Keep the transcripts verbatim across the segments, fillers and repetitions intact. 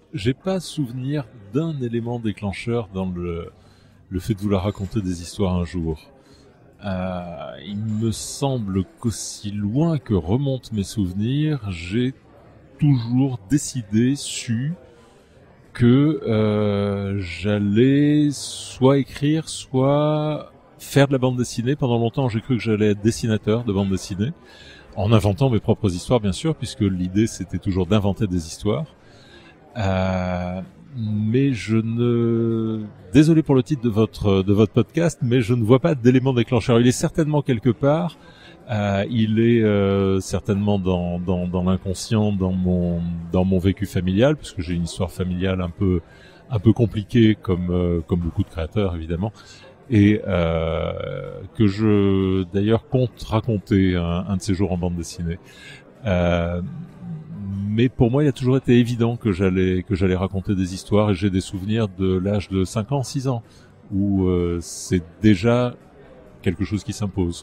J'ai pas souvenir d'un élément déclencheur dans le, le fait de vouloir raconter des histoires un jour. Euh, il me semble qu'aussi loin que remontent mes souvenirs, j'ai toujours décidé, su, que euh, j'allais soit écrire, soit faire de la bande dessinée. Pendant longtemps, j'ai cru que j'allais être dessinateur de bande dessinée, en inventant mes propres histoires, bien sûr, puisque l'idée, c'était toujours d'inventer des histoires. Euh, mais je ne... Désolé pour le titre de votre de votre podcast, mais je ne vois pas d'élément déclencheur. Il est certainement quelque part. Euh, il est euh, certainement dans dans dans l'inconscient, dans mon dans mon vécu familial, parce que j'ai une histoire familiale un peu un peu compliquée, comme euh, comme beaucoup de créateurs évidemment, et euh, que je d'ailleurs compte raconter un, un de ces jours en bande dessinée. Euh, Mais pour moi, il a toujours été évident que j'allais que j'allais raconter des histoires, et j'ai des souvenirs de l'âge de cinq ans, six ans, où euh, c'est déjà quelque chose qui s'impose.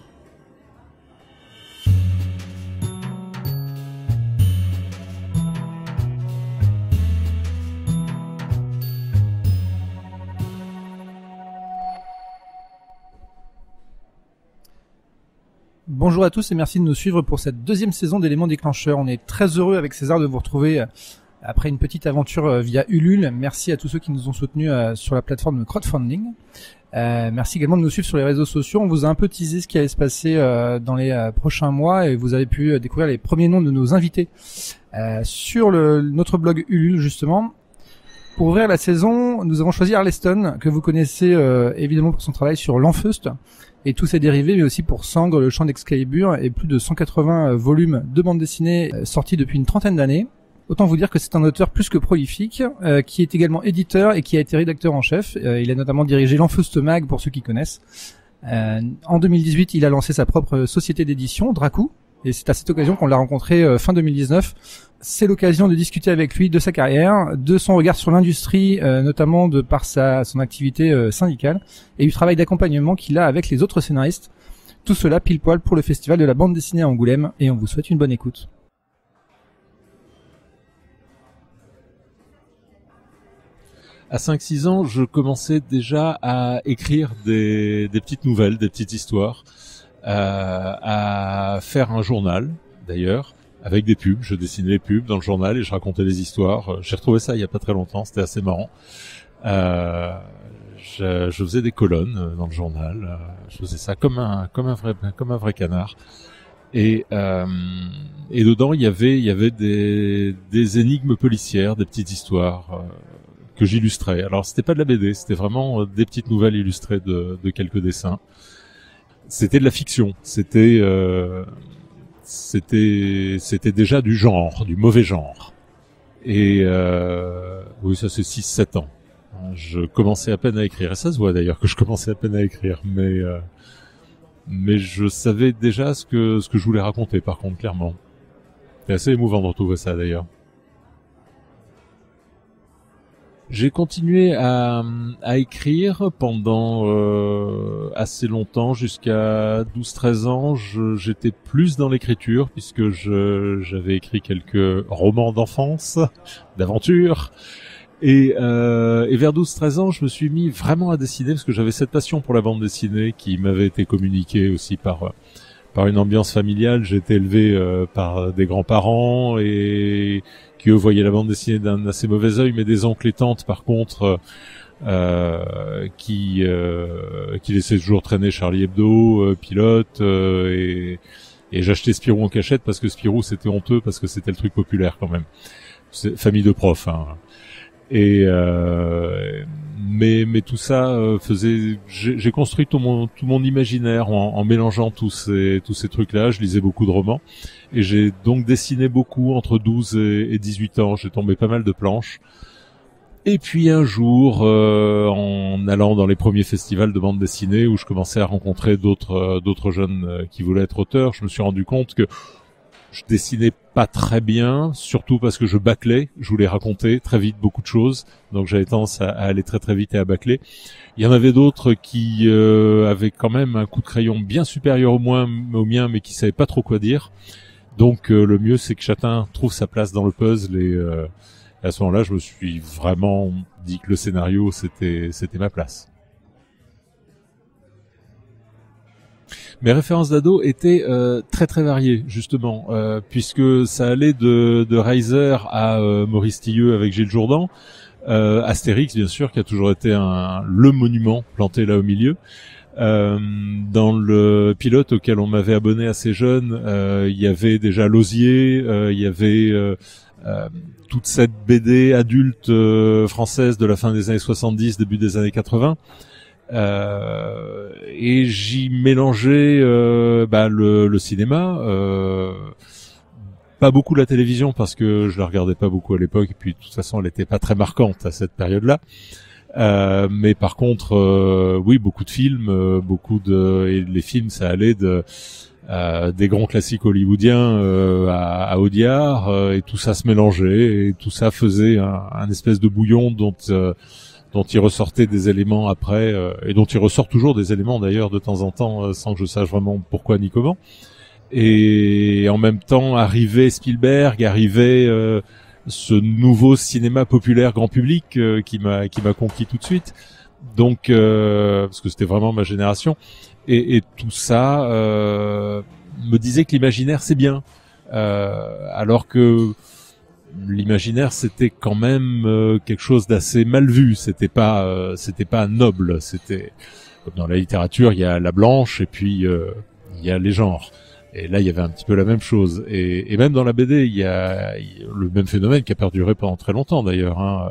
Bonjour à tous et merci de nous suivre pour cette deuxième saison d'Éléments déclencheurs. On est très heureux avec César de vous retrouver après une petite aventure via Ulule. Merci à tous ceux qui nous ont soutenus sur la plateforme de crowdfunding. Euh, merci également de nous suivre sur les réseaux sociaux. On vous a un peu teasé ce qui allait se passer euh, dans les euh, prochains mois et vous avez pu découvrir les premiers noms de nos invités euh, sur le, notre blog Ulule justement. Pour ouvrir la saison, nous avons choisi Arleston, que vous connaissez euh, évidemment pour son travail sur l'Enfeust et tous ses dérivés, mais aussi pour Sangre, le chant d'Excalibur et plus de cent quatre-vingts euh, volumes de bande dessinée euh, sortis depuis une trentaine d'années. Autant vous dire que c'est un auteur plus que prolifique, euh, qui est également éditeur et qui a été rédacteur en chef. Euh, il a notamment dirigé l'Enfeust Mag pour ceux qui connaissent. Euh, en deux mille dix-huit, il a lancé sa propre société d'édition, Dracou, et c'est à cette occasion qu'on l'a rencontré euh, fin deux mille dix-neuf. C'est l'occasion de discuter avec lui de sa carrière, de son regard sur l'industrie, euh, notamment de par sa son activité euh, syndicale, et du travail d'accompagnement qu'il a avec les autres scénaristes. Tout cela pile poil pour le Festival de la bande dessinée à Angoulême, et on vous souhaite une bonne écoute. À cinq six ans, je commençais déjà à écrire des, des petites nouvelles, des petites histoires, euh, à faire un journal, d'ailleurs, avec des pubs. Je dessinais les pubs dans le journal et je racontais les histoires. J'ai retrouvé ça il y a pas très longtemps, c'était assez marrant. Euh, je, je faisais des colonnes dans le journal. Je faisais ça comme un comme un vrai comme un vrai canard. Et euh, et dedans il y avait il y avait des des énigmes policières, des petites histoires euh, que j'illustrais. Alors c'était pas de la B D, c'était vraiment des petites nouvelles illustrées de de quelques dessins. C'était de la fiction. C'était euh, C'était c'était déjà du genre, du mauvais genre. Et euh, oui, ça c'est six sept ans. Je commençais à peine à écrire. Et ça se voit d'ailleurs que je commençais à peine à écrire. Mais euh, mais je savais déjà ce que ce que je voulais raconter, par contre, clairement. C'est assez émouvant de retrouver ça d'ailleurs. J'ai continué à, à écrire pendant euh, assez longtemps, jusqu'à douze treize ans. Je, j'étais plus dans l'écriture, puisque je, j'avais écrit quelques romans d'enfance, d'aventure. Et, euh, et vers douze treize ans, je me suis mis vraiment à dessiner, parce que j'avais cette passion pour la bande dessinée qui m'avait été communiquée aussi par... par une ambiance familiale. J'ai été élevé euh, par des grands-parents et qui eux voyaient la bande dessinée d'un assez mauvais œil, mais des oncles et tantes par contre euh, qui euh, qui laissaient toujours traîner Charlie Hebdo, euh, Pilote euh, et et j'achetais Spirou en cachette parce que Spirou c'était honteux, parce que c'était le truc populaire quand même. C'est famille de profs, hein. Et euh, mais mais tout ça euh, faisait j'ai, j'ai construit tout mon tout mon imaginaire en, en mélangeant tous ces tous ces trucs là. Je lisais beaucoup de romans et j'ai donc dessiné beaucoup entre douze et, et dix-huit ans. J'ai tombé pas mal de planches. Et puis un jour, euh, en allant dans les premiers festivals de bande dessinée où je commençais à rencontrer d'autres euh, d'autres jeunes euh, qui voulaient être auteurs, je me suis rendu compte que je dessinais pas très bien, surtout parce que je bâclais. Je voulais raconter très vite beaucoup de choses, donc j'avais tendance à, à aller très très vite et à bâcler. Il y en avait d'autres qui euh, avaient quand même un coup de crayon bien supérieur au, moins, au mien, mais qui savaient pas trop quoi dire. Donc euh, le mieux, c'est que chacun trouve sa place dans le puzzle et, euh, Et à ce moment-là, je me suis vraiment dit que le scénario, c'était, c'était ma place. Mes références d'ado étaient euh, très très variées, justement, euh, puisque ça allait de, de Reiser à euh, Maurice Tilleux avec Gilles Jourdan, euh, Astérix, bien sûr, qui a toujours été un, le monument planté là au milieu. Euh, dans le pilote auquel on m'avait abonné assez jeune, euh, il y avait déjà Lausier, euh, il y avait euh, euh, toute cette B D adulte euh, française de la fin des années soixante-dix, début des années quatre-vingts. Euh, et j'y mélangeais euh, bah, le, le cinéma, euh, pas beaucoup la télévision parce que je la regardais pas beaucoup à l'époque et puis de toute façon elle était pas très marquante à cette période-là. Euh, mais par contre, euh, oui, beaucoup de films, euh, beaucoup de et les films, ça allait de euh, des grands classiques hollywoodiens euh, à, à Audiard euh, et tout ça se mélangeait et tout ça faisait un, un espèce de bouillon dont euh, dont il ressortait des éléments après, euh, et dont il ressort toujours des éléments d'ailleurs de temps en temps, euh, sans que je sache vraiment pourquoi ni comment. Et en même temps, arrivait Spielberg, arrivait euh, ce nouveau cinéma populaire grand public euh, qui m'a qui m'a conquis tout de suite. Donc, euh, parce que c'était vraiment ma génération, et, et tout ça euh, me disait que l'imaginaire c'est bien, euh, alors que l'imaginaire c'était quand même euh, quelque chose d'assez mal vu, c'était pas euh, c'était pas noble, c'était comme dans la littérature, il y a la blanche et puis euh, il y a les genres. Et là il y avait un petit peu la même chose, et, et même dans la B D il y a, il y a le même phénomène qui a perduré pendant très longtemps d'ailleurs, hein.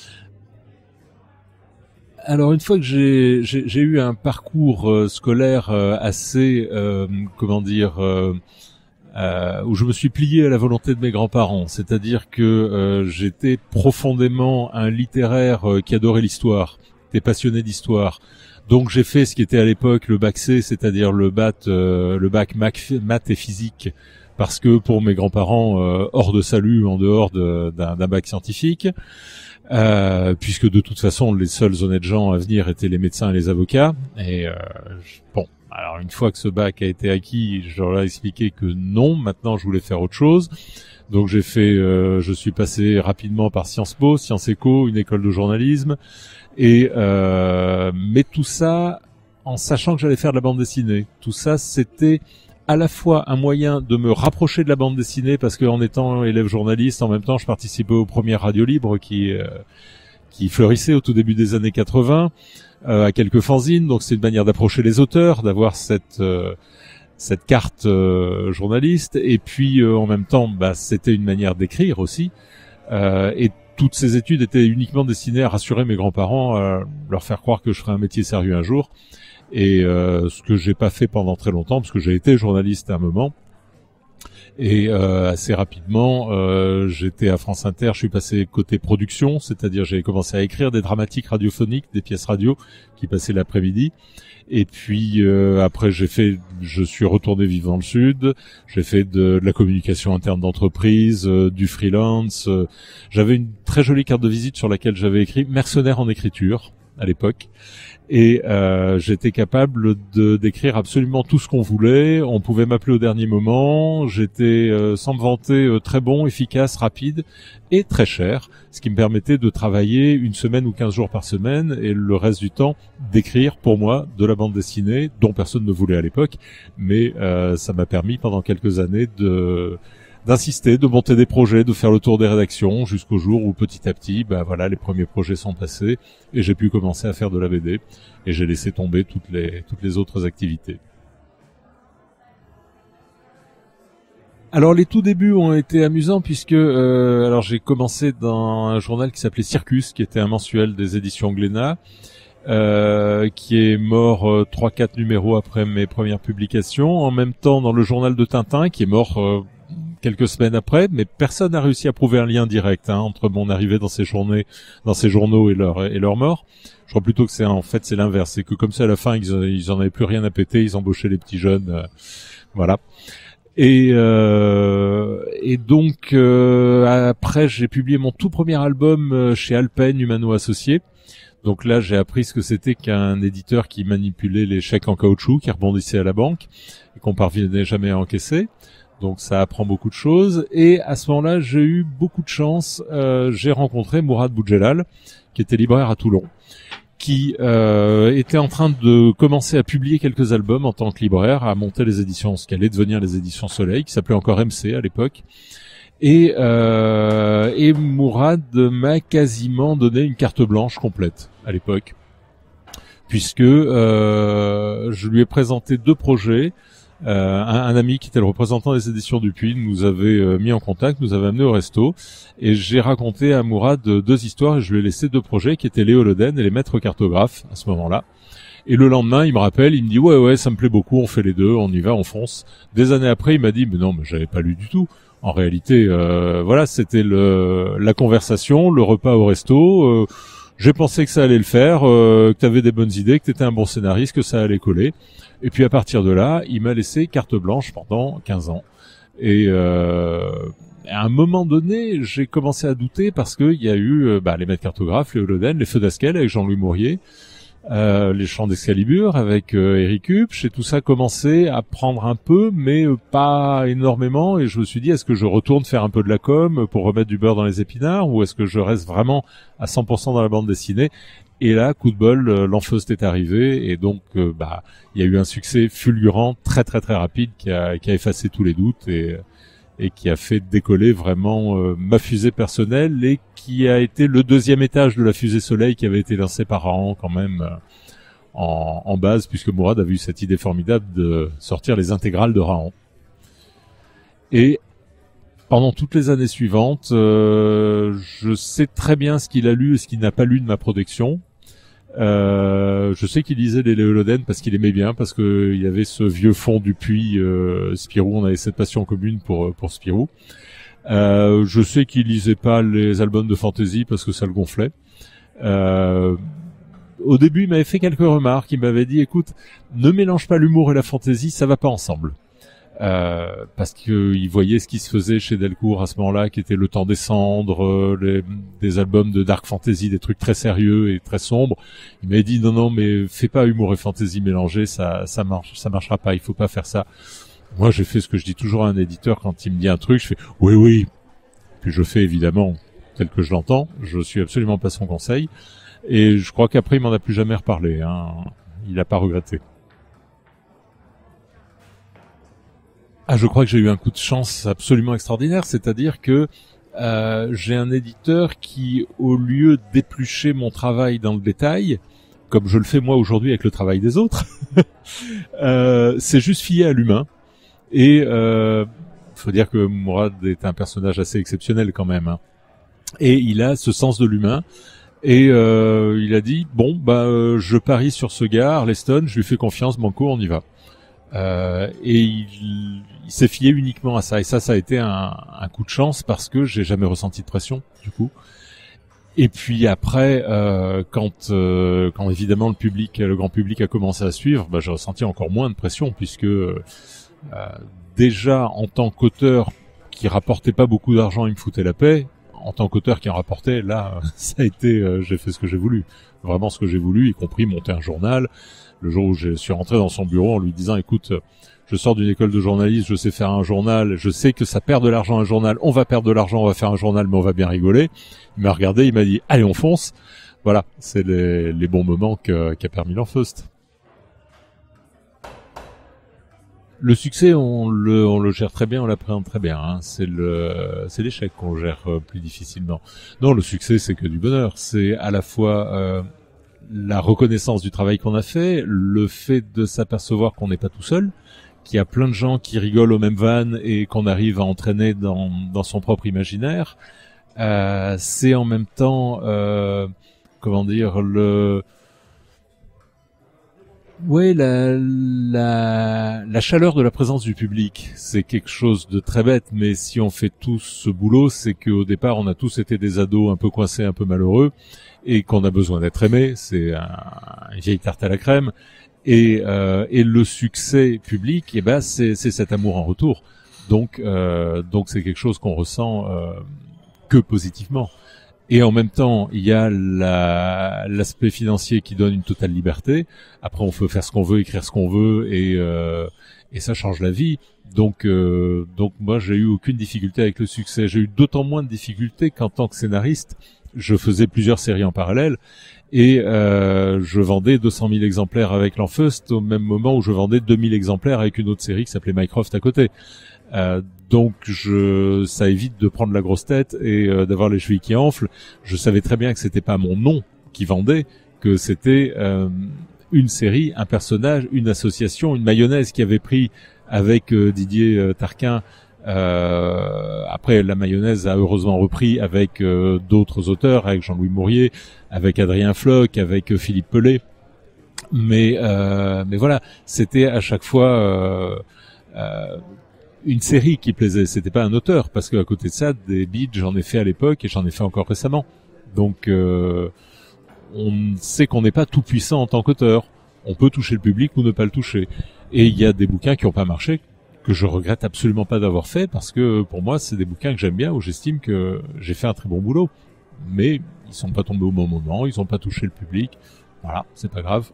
Alors une fois que j'ai j'ai, j'ai eu un parcours euh, scolaire euh, assez euh, comment dire euh, Euh, où je me suis plié à la volonté de mes grands-parents, c'est-à-dire que euh, j'étais profondément un littéraire euh, qui adorait l'histoire, qui était passionné d'histoire. Donc j'ai fait ce qui était à l'époque le bac C, c'est-à-dire le bac, euh, le bac maths et physique, parce que pour mes grands-parents, euh, hors de salut, en dehors de, d'un, d'un bac scientifique, euh, puisque de toute façon les seuls honnêtes gens à venir étaient les médecins et les avocats. Et euh, bon. Alors une fois que ce bac a été acquis, je leur ai expliqué que non, maintenant je voulais faire autre chose. Donc j'ai fait, euh, je suis passé rapidement par Sciences Po, Sciences Éco, une école de journalisme, et euh, mais tout ça en sachant que j'allais faire de la bande dessinée. Tout ça, c'était à la fois un moyen de me rapprocher de la bande dessinée, parce qu'en étant élève journaliste, en même temps, je participais aux premières radios libres qui euh, qui fleurissaient au tout début des années quatre-vingts. Euh, à quelques fanzines, donc c'est une manière d'approcher les auteurs, d'avoir cette euh, cette carte euh, journaliste, et puis euh, en même temps, bah, c'était une manière d'écrire aussi, euh, et toutes ces études étaient uniquement destinées à rassurer mes grands-parents, à leur faire croire que je ferais un métier sérieux un jour, et euh, ce que j'ai pas fait pendant très longtemps, parce que j'ai été journaliste à un moment. Et euh, assez rapidement, euh, j'étais à France Inter, je suis passé côté production, c'est-à-dire j'ai commencé à écrire des dramatiques radiophoniques, des pièces radio qui passaient l'après-midi. Et puis euh, après, j'ai fait, je suis retourné vivre dans le sud. J'ai fait de, de la communication interne d'entreprise, euh, du freelance. Euh, j'avais une très jolie carte de visite sur laquelle j'avais écrit mercenaire en écriture à l'époque. Et euh, j'étais capable de d'écrire absolument tout ce qu'on voulait. On pouvait m'appeler au dernier moment. J'étais, euh, sans me vanter, euh, très bon, efficace, rapide et très cher, ce qui me permettait de travailler une semaine ou quinze jours par semaine et le reste du temps d'écrire pour moi de la bande dessinée dont personne ne voulait à l'époque. Mais euh, ça m'a permis pendant quelques années de d'insister, de monter des projets, de faire le tour des rédactions jusqu'au jour où petit à petit, bah voilà, les premiers projets sont passés et j'ai pu commencer à faire de la B D et j'ai laissé tomber toutes les toutes les autres activités. Alors les tout débuts ont été amusants puisque euh, alors j'ai commencé dans un journal qui s'appelait Circus, qui était un mensuel des éditions Glénat, euh, qui est mort euh, trois quatre numéros après mes premières publications. En même temps dans le journal de Tintin, qui est mort euh, quelques semaines après, mais personne n'a réussi à prouver un lien direct hein, entre mon arrivée dans ces journées, dans ces journaux et leur et leur mort. Je crois plutôt que c'est en fait c'est l'inverse, c'est que comme ça à la fin ils ils en avaient plus rien à péter, ils embauchaient les petits jeunes, euh, voilà. Et euh, et donc euh, après j'ai publié mon tout premier album chez Alpen Humano Associés. Donc là j'ai appris ce que c'était qu'un éditeur qui manipulait les chèques en caoutchouc, qui rebondissait à la banque et qu'on parvenait jamais à encaisser. Donc ça apprend beaucoup de choses. Et à ce moment-là, j'ai eu beaucoup de chance. Euh, j'ai rencontré Mourad Boudjelal, qui était libraire à Toulon, qui euh, était en train de commencer à publier quelques albums en tant que libraire, à monter les éditions, ce qui allait devenir les éditions Soleil, qui s'appelait encore M C à l'époque. Et, euh, et Mourad m'a quasiment donné une carte blanche complète à l'époque, puisque euh, je lui ai présenté deux projets. Euh, un, un ami qui était le représentant des éditions Dupuis nous avait euh, mis en contact, nous avait amené au resto, et j'ai raconté à Mourad deux histoires et je lui ai laissé deux projets qui étaient Léo Loden et les maîtres cartographes à ce moment-là. Et le lendemain, il me rappelle, il me dit ouais ouais, ça me plaît beaucoup, on fait les deux, on y va, on fonce. Des années après, il m'a dit mais non, mais j'avais pas lu du tout. En réalité, euh, voilà, c'était le la conversation, le repas au resto. Euh, j'ai pensé que ça allait le faire, euh, que t'avais des bonnes idées, que t'étais un bon scénariste, que ça allait coller. Et puis à partir de là, il m'a laissé carte blanche pendant quinze ans. Et euh, à un moment donné, j'ai commencé à douter parce qu'il y a eu euh, bah, les maîtres cartographes, Léo Loden, les Feux d'Askel avec Jean-Louis Mourier, euh, les Chants d'Excalibur avec euh, Eric Hupsch, et tout ça commençait à prendre un peu, mais euh, pas énormément. Et je me suis dit, est-ce que je retourne faire un peu de la com pour remettre du beurre dans les épinards, ou est-ce que je reste vraiment à cent pour cent dans la bande dessinée? Et là, coup de bol, euh, l'Enfeust est arrivé, et donc euh, bah il y a eu un succès fulgurant, très très très rapide, qui a, qui a effacé tous les doutes et, et qui a fait décoller vraiment euh, ma fusée personnelle, et qui a été le deuxième étage de la fusée Soleil qui avait été lancée par Rahan quand même euh, en, en base, puisque Mourad avait eu cette idée formidable de sortir les intégrales de Rahan. Et pendant toutes les années suivantes, euh, je sais très bien ce qu'il a lu et ce qu'il n'a pas lu de ma production. Euh, je sais qu'il lisait les Léo Loden parce qu'il aimait bien, parce que il y avait ce vieux fond Dupuis, euh, Spirou, on avait cette passion commune pour pour Spirou. Euh, je sais qu'il lisait pas les albums de fantasy parce que ça le gonflait. Euh, au début, il m'avait fait quelques remarques. Il m'avait dit, écoute, ne mélange pas l'humour et la fantasy, ça va pas ensemble. Euh, parce que il voyait ce qui se faisait chez Delcourt à ce moment-là, qui était Le Temps des Cendres, euh, les, des albums de dark fantasy, des trucs très sérieux et très sombres. Il m'a dit non non, mais fais pas humour et fantasy mélangés, ça ça marche, ça marchera pas, il faut pas faire ça. Moi, j'ai fait ce que je dis toujours à un éditeur quand il me dit un truc, je fais oui oui, puis je fais évidemment tel que je l'entends. Je suis absolument pas son conseil, et je crois qu'après il m'en a plus jamais reparlé. Hein. Il a pas regretté. Ah, je crois que j'ai eu un coup de chance absolument extraordinaire, c'est-à-dire que euh, j'ai un éditeur qui, au lieu d'éplucher mon travail dans le détail, comme je le fais moi aujourd'hui avec le travail des autres, euh, c'est juste fié à l'humain. Et euh, faut dire que Mourad est un personnage assez exceptionnel quand même, hein. Et il a ce sens de l'humain. Et euh, il a dit bon bah euh, je parie sur ce gars, Arleston, je lui fais confiance, banco, on y va. Euh, et il, il s'est fié uniquement à ça, et ça, ça a été un, un coup de chance parce que j'ai jamais ressenti de pression du coup. Et puis après, euh, quand, euh, quand évidemment le public, le grand public a commencé à suivre, bah, j'ai ressenti encore moins de pression puisque euh, déjà en tant qu'auteur qui rapportait pas beaucoup d'argent, il me foutait la paix. En tant qu'auteur qui en rapportait, là, ça a été, euh, j'ai fait ce que j'ai voulu, vraiment ce que j'ai voulu, y compris monter un journal. Le jour où je suis rentré dans son bureau en lui disant, écoute, je sors d'une école de journaliste, je sais faire un journal, je sais que ça perd de l'argent un journal, on va perdre de l'argent, on va faire un journal, mais on va bien rigoler. Il m'a regardé, il m'a dit, allez, on fonce. Voilà, c'est les, les bons moments que, qu'a permis l'Enfeust. Le succès, on le, on le gère très bien, on l'appréhende très bien, hein. C'est le, c'est l'échec qu'on gère plus difficilement. Non, le succès, c'est que du bonheur. C'est à la fois, euh, la reconnaissance du travail qu'on a fait, le fait de s'apercevoir qu'on n'est pas tout seul, qu'il y a plein de gens qui rigolent aux mêmes vannes et qu'on arrive à entraîner dans, dans son propre imaginaire. Euh, c'est en même temps, euh, comment dire, le, ouais, la, la, la chaleur de la présence du public. C'est quelque chose de très bête, mais si on fait tous ce boulot, c'est qu'au départ, on a tous été des ados un peu coincés, un peu malheureux, et qu'on a besoin d'être aimé. C'est un, une vieille tarte à la crème. Et, euh, et le succès public, eh ben, c'est, c'est cet amour en retour. Donc, euh, donc c'est quelque chose qu'on ressent euh, que positivement. Et en même temps, il y a la, l'aspect financier qui donne une totale liberté. Après, on peut faire ce qu'on veut, écrire ce qu'on veut, et, euh, et ça change la vie. Donc, euh, donc moi, j'ai eu aucune difficulté avec le succès. J'ai eu d'autant moins de difficultés qu'en tant que scénariste, je faisais plusieurs séries en parallèle, et euh, je vendais deux cent mille exemplaires avec l'Enfeust au même moment où je vendais deux mille exemplaires avec une autre série qui s'appelait Mycroft à côté. Euh, donc je, ça évite de prendre la grosse tête et euh, d'avoir les chevilles qui enflent. Je savais très bien que c'était pas mon nom qui vendait, que c'était euh, une série, un personnage, une association, une mayonnaise qui avait pris avec euh, Didier euh, Tarquin. Euh, après, la mayonnaise a heureusement repris avec euh, d'autres auteurs, avec Jean-Louis Mourier, avec Adrien Floch, avec euh, Philippe Pellet. Mais euh, mais voilà, c'était à chaque fois euh, euh, une série qui plaisait. C'était pas un auteur, parce qu'à côté de ça, des beats, j'en ai fait à l'époque et j'en ai fait encore récemment. Donc, euh, on sait qu'on n'est pas tout puissant en tant qu'auteur. On peut toucher le public ou ne pas le toucher. Et il y a des bouquins qui n'ont pas marché, que je regrette absolument pas d'avoir fait, parce que pour moi, c'est des bouquins que j'aime bien, où j'estime que j'ai fait un très bon boulot. Mais ils sont pas tombés au bon moment, ils n'ont pas touché le public. Voilà, c'est pas grave.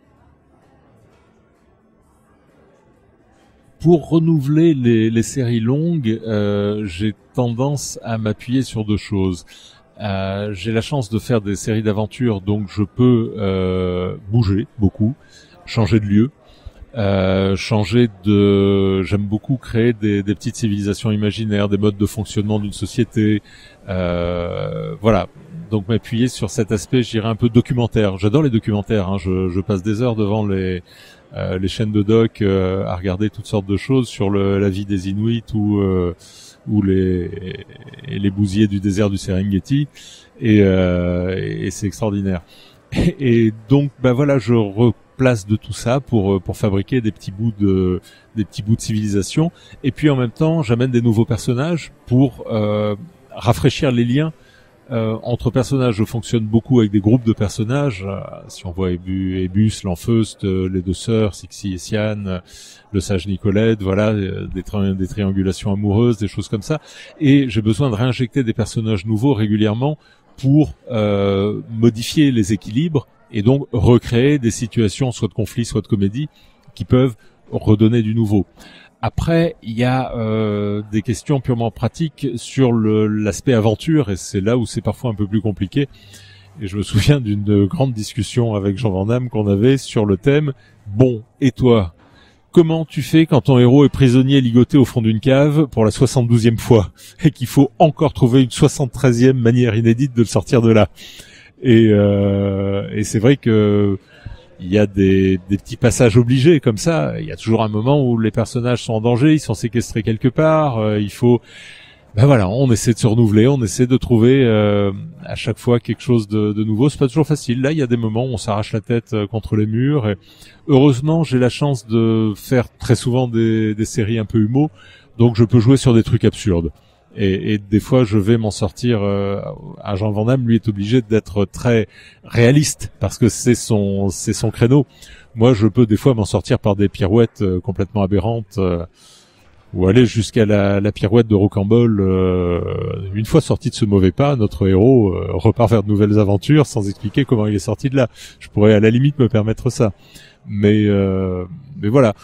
Pour renouveler les, les séries longues, euh, j'ai tendance à m'appuyer sur deux choses. Euh, j'ai la chance de faire des séries d'aventures, donc je peux euh, bouger beaucoup, changer de lieu, euh, changer de. J'aime beaucoup créer des, des petites civilisations imaginaires, des modes de fonctionnement d'une société. Euh, voilà. Donc m'appuyer sur cet aspect, je dirais un peu documentaire. J'adore les documentaires. Hein. Je, je passe des heures devant les euh, les chaînes de doc euh, à regarder toutes sortes de choses sur le, la vie des Inuits ou euh, ou les les bousiers du désert du Serengeti, et, euh, et c'est extraordinaire. Et, et donc bah voilà, je replace de tout ça pour pour fabriquer des petits bouts de des petits bouts de civilisation, et puis en même temps j'amène des nouveaux personnages pour euh, rafraîchir les liens Euh, entre personnages. Je fonctionne beaucoup avec des groupes de personnages. Euh, si on voit Ebu, Ebus, l'Enfeust, euh, les deux sœurs, Sixi et Sian, euh, le sage Nicolette, voilà, euh, des, tri- des triangulations amoureuses, des choses comme ça. Et j'ai besoin de réinjecter des personnages nouveaux régulièrement pour euh, modifier les équilibres et donc recréer des situations, soit de conflit, soit de comédie, qui peuvent redonner du nouveau. Après, il y a euh, des questions purement pratiques sur le, l'aspect aventure, et c'est là où c'est parfois un peu plus compliqué. Et je me souviens d'une grande discussion avec Jean Van Damme qu'on avait sur le thème « Bon, et toi, comment tu fais quand ton héros est prisonnier ligoté au fond d'une cave pour la soixante-douzième fois et qu'il faut encore trouver une soixante-treizième manière inédite de le sortir de là ?» Et, euh, et c'est vrai que il y a des, des petits passages obligés comme ça. Il y a toujours un moment où les personnages sont en danger, ils sont séquestrés quelque part. Euh, il faut, ben voilà, on essaie de se renouveler, on essaie de trouver euh, à chaque fois quelque chose de, de nouveau. C'est pas toujours facile. Là, il y a des moments où on s'arrache la tête contre les murs. Et heureusement, j'ai la chance de faire très souvent des, des séries un peu humo, donc je peux jouer sur des trucs absurdes. Et, et des fois, je vais m'en sortir. Euh, à Jean Van Damme, lui, est obligé d'être très réaliste parce que c'est son, c'est son créneau. Moi, je peux des fois m'en sortir par des pirouettes euh, complètement aberrantes, euh, ou aller jusqu'à la, la pirouette de Rocambole. Euh, une fois sorti de ce mauvais pas, notre héros euh, repart vers de nouvelles aventures sans expliquer comment il est sorti de là. Je pourrais à la limite me permettre ça, mais euh, mais voilà.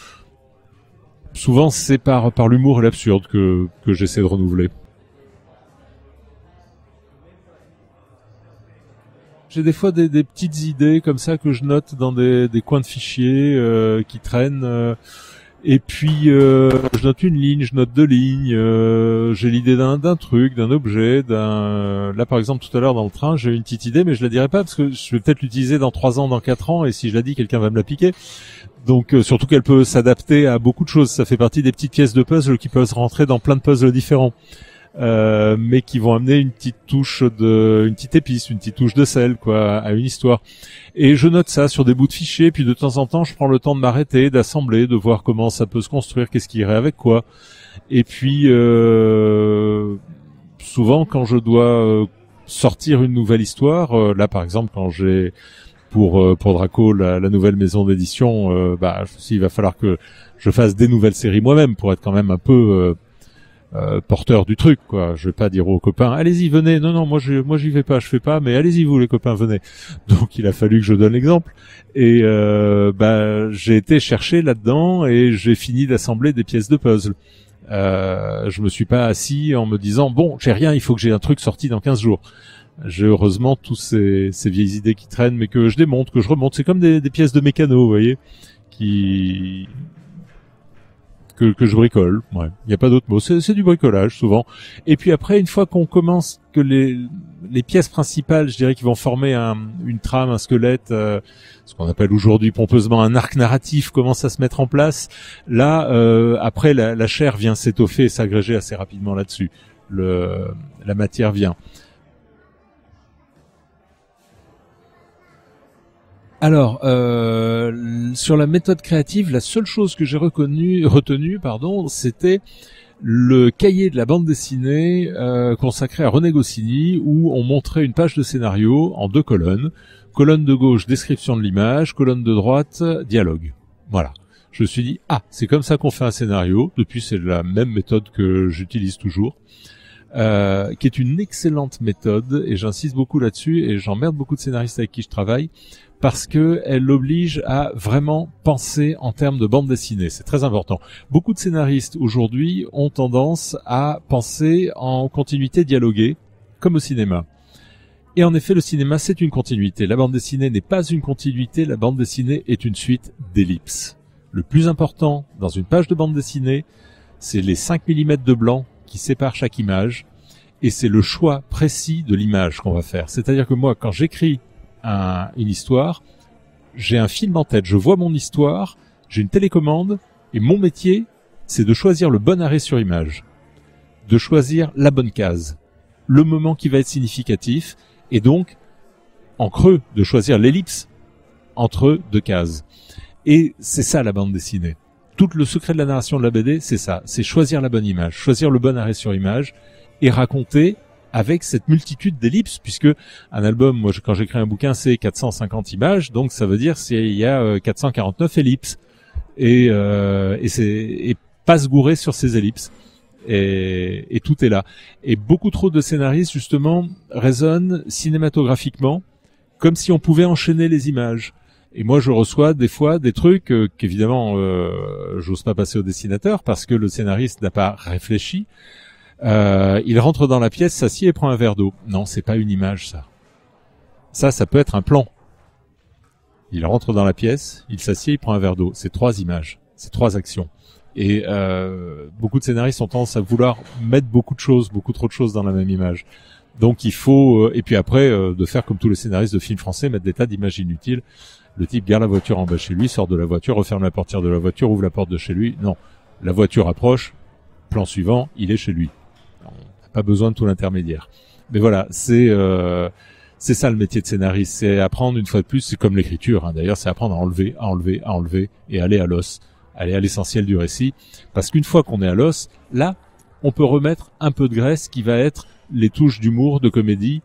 Souvent, c'est par par l'humour et l'absurde que que j'essaie de renouveler. J'ai des fois des, des petites idées comme ça que je note dans des, des coins de fichiers euh, qui traînent. Euh, et puis, euh, je note une ligne, je note deux lignes. Euh, j'ai l'idée d'un, d'un truc, d'un objet, d'un. Là, par exemple, tout à l'heure dans le train, j'ai une petite idée, mais je la dirai pas parce que je vais peut-être l'utiliser dans trois ans, dans quatre ans, et si je la dis, quelqu'un va me la piquer. Donc, euh, surtout qu'elle peut s'adapter à beaucoup de choses. Ça fait partie des petites pièces de puzzle qui peuvent rentrer dans plein de puzzles différents. Euh, mais qui vont amener une petite touche de, une petite épice, une petite touche de sel, quoi, à une histoire. Et je note ça sur des bouts de fichiers, puis de temps en temps, je prends le temps de m'arrêter, d'assembler, de voir comment ça peut se construire, qu'est-ce qui irait avec quoi. Et puis, euh, souvent, quand je dois euh, sortir une nouvelle histoire, euh, là, par exemple, quand j'ai pour euh, pour Draco la, la nouvelle maison d'édition, euh, bah, je me suis dit, il va falloir que je fasse des nouvelles séries moi-même pour être quand même un peu euh, euh, porteur du truc, quoi. Je vais pas dire aux copains, allez-y, venez. Non, non, moi, je, moi, j'y vais pas, je fais pas. Mais allez-y, vous, les copains, venez. Donc, il a fallu que je donne l'exemple. Et euh, bah, j'ai été chercher là-dedans et j'ai fini d'assembler des pièces de puzzle. Euh, je me suis pas assis en me disant bon, j'ai rien, il faut que j'ai un truc sorti dans quinze jours. J'ai heureusement tous ces, ces vieilles idées qui traînent, mais que je démonte, que je remonte. C'est comme des, des pièces de mécano, vous voyez, qui que, que je bricole. Ouais, il n'y a pas d'autre mot. C'est, c'est du bricolage souvent. Et puis après, une fois qu'on commence, que les les pièces principales, je dirais, qui vont former un, une trame, un squelette, euh, ce qu'on appelle aujourd'hui pompeusement un arc narratif, commence à se mettre en place. Là, euh, après, la, la chair vient s'étoffer et s'agréger assez rapidement là-dessus. Le, la matière vient. Alors, euh, sur la méthode créative, la seule chose que j'ai reconnue, retenue, pardon, c'était le cahier de la bande dessinée euh, consacré à René Goscinny, où on montrait une page de scénario en deux colonnes. Colonne de gauche, description de l'image. Colonne de droite, dialogue. Voilà. Je me suis dit, ah, c'est comme ça qu'on fait un scénario. Depuis, c'est la même méthode que j'utilise toujours. Euh, qui est une excellente méthode, et j'insiste beaucoup là-dessus, et j'emmerde beaucoup de scénaristes avec qui je travaille, parce que elle oblige à vraiment penser en termes de bande dessinée. C'est très important. Beaucoup de scénaristes aujourd'hui ont tendance à penser en continuité dialoguée, comme au cinéma. Et en effet, le cinéma, c'est une continuité. La bande dessinée n'est pas une continuité, la bande dessinée est une suite d'ellipses. Le plus important dans une page de bande dessinée, c'est les cinq millimètres de blanc qui séparent chaque image, et c'est le choix précis de l'image qu'on va faire. C'est-à-dire que moi, quand j'écris un, une histoire, j'ai un film en tête, je vois mon histoire, j'ai une télécommande, et mon métier, c'est de choisir le bon arrêt sur image, de choisir la bonne case, le moment qui va être significatif, et donc, en creux, de choisir l'ellipse entre deux cases. Et c'est ça la bande dessinée. Tout le secret de la narration de la B D, c'est ça, c'est choisir la bonne image, choisir le bon arrêt sur image, et raconter avec cette multitude d'ellipses, puisque un album, moi quand j'écris un bouquin, c'est quatre cent cinquante images, donc ça veut dire qu'il y a quatre cent quarante-neuf ellipses, et, euh, et c'est et pas se gourer sur ces ellipses, et, et tout est là. Et beaucoup trop de scénaristes justement raisonnent cinématographiquement, comme si on pouvait enchaîner les images. Et moi, je reçois des fois des trucs euh, qu'évidemment, euh, j'ose pas passer au dessinateur parce que le scénariste n'a pas réfléchi. Euh, il rentre dans la pièce, s'assied et prend un verre d'eau. Non, c'est pas une image, ça. Ça, ça peut être un plan. Il rentre dans la pièce, il s'assied, il prend un verre d'eau. C'est trois images, c'est trois actions. Et euh, beaucoup de scénaristes ont tendance à vouloir mettre beaucoup de choses, beaucoup trop de choses dans la même image. Donc il faut, euh, et puis après, euh, de faire comme tous les scénaristes de films français, mettre des tas d'images inutiles. Le type garde la voiture en bas chez lui, sort de la voiture, referme la portière de la voiture, ouvre la porte de chez lui. Non, la voiture approche, plan suivant, il est chez lui. On n'a pas besoin de tout l'intermédiaire. Mais voilà, c'est euh, c'est ça le métier de scénariste, c'est apprendre une fois de plus, c'est comme l'écriture, hein, d'ailleurs, c'est apprendre à enlever, à enlever, à enlever, et aller à l'os, aller à l'essentiel du récit. Parce qu'une fois qu'on est à l'os, là, on peut remettre un peu de graisse qui va être les touches d'humour, de comédie.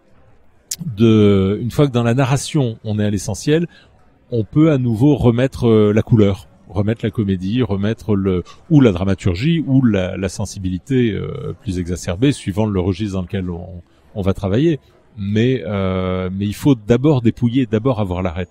De, une fois que dans la narration, on est à l'essentiel, on peut à nouveau remettre euh, la couleur, remettre la comédie, remettre le ou la dramaturgie ou la, la sensibilité euh, plus exacerbée, suivant le registre dans lequel on, on va travailler. Mais euh, mais il faut d'abord dépouiller, d'abord avoir l'arrêt.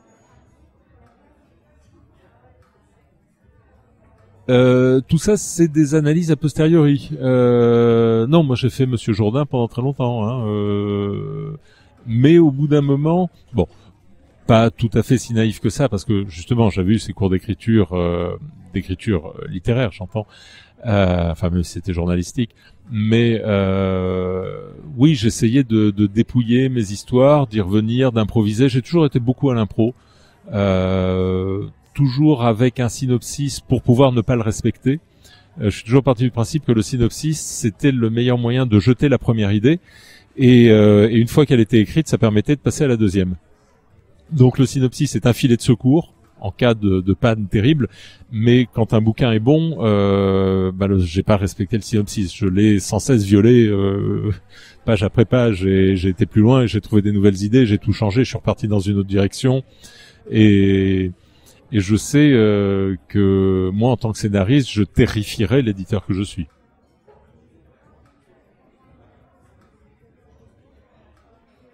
Euh, tout ça, c'est des analyses a posteriori. Euh, non, moi j'ai fait Monsieur Jourdain pendant très longtemps, hein, euh, mais au bout d'un moment, bon. Pas tout à fait si naïf que ça, parce que justement j'avais eu ces cours d'écriture, euh, d'écriture littéraire, j'entends, euh, enfin même si c'était journalistique, mais euh, oui, j'essayais de, de dépouiller mes histoires, d'y revenir, d'improviser. J'ai toujours été beaucoup à l'impro, euh, toujours avec un synopsis pour pouvoir ne pas le respecter. Euh, je suis toujours parti du principe que le synopsis c'était le meilleur moyen de jeter la première idée, et, euh, et une fois qu'elle était écrite, ça permettait de passer à la deuxième. Donc le synopsis est un filet de secours en cas de, de panne terrible, mais quand un bouquin est bon, euh, bah le, j'ai pas respecté le synopsis, je l'ai sans cesse violé euh, page après page, et j'ai été plus loin et j'ai trouvé des nouvelles idées, j'ai tout changé, je suis reparti dans une autre direction, et, et je sais euh, que moi en tant que scénariste, je terrifierais l'éditeur que je suis.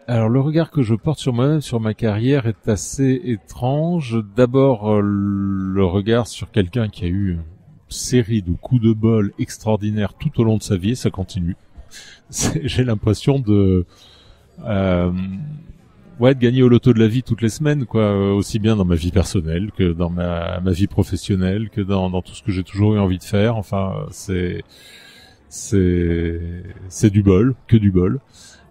Alors le regard que je porte sur moi-même, sur ma carrière, est assez étrange. D'abord, euh, le regard sur quelqu'un qui a eu une série de coups de bol extraordinaires tout au long de sa vie, et ça continue. C'est, j'ai l'impression de... Euh, ouais, de gagner au loto de la vie toutes les semaines, quoi, aussi bien dans ma vie personnelle que dans ma, ma vie professionnelle, que dans, dans tout ce que j'ai toujours eu envie de faire. Enfin, c'est, c'est, c'est du bol, que du bol.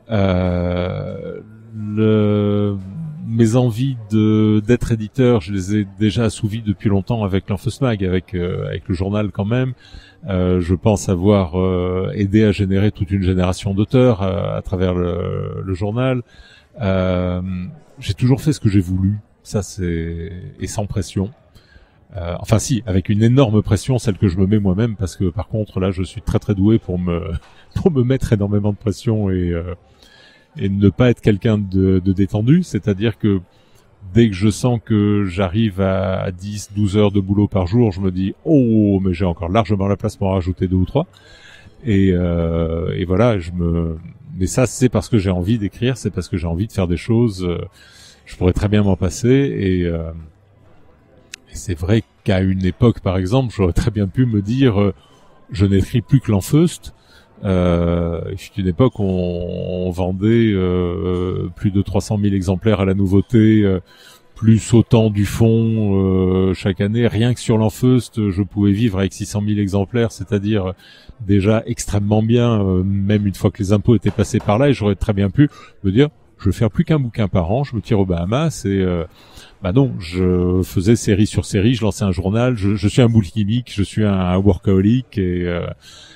Euh, le, mes envies de d'être éditeur, je les ai déjà assouvies depuis longtemps avec l'Infosmag, avec euh, avec le journal quand même. Euh, je pense avoir euh, aidé à générer toute une génération d'auteurs à, à travers le, le journal. Euh, j'ai toujours fait ce que j'ai voulu, ça c'est et sans pression. Euh, enfin si, avec une énorme pression, celle que je me mets moi-même, parce que par contre là, je suis très très doué pour me pour me mettre énormément de pression et euh, et ne pas être quelqu'un de, de détendu, c'est-à-dire que dès que je sens que j'arrive à dix, douze heures de boulot par jour, je me dis « Oh, mais j'ai encore largement la place pour en rajouter deux ou trois ». Et, euh, et voilà, je me... Mais ça, c'est parce que j'ai envie d'écrire, c'est parce que j'ai envie de faire des choses. Je pourrais très bien m'en passer. Et, euh, et c'est vrai qu'à une époque, par exemple, j'aurais très bien pu me dire « Je n'écris plus que l'Enfeust ». Euh, c'est une époque où on, on vendait euh, plus de trois cent mille exemplaires à la nouveauté, euh, plus autant du fond euh, chaque année. Rien que sur l'Enfeust, je pouvais vivre avec six cent mille exemplaires, c'est-à-dire déjà extrêmement bien, euh, même une fois que les impôts étaient passés par là, et j'aurais très bien pu me dire, je vais faire plus qu'un bouquin par an, je me tire aux Bahamas, et euh, bah non, je faisais série sur série, je lançais un journal, je, je suis un boulimique, je suis un, un workaholic, et euh,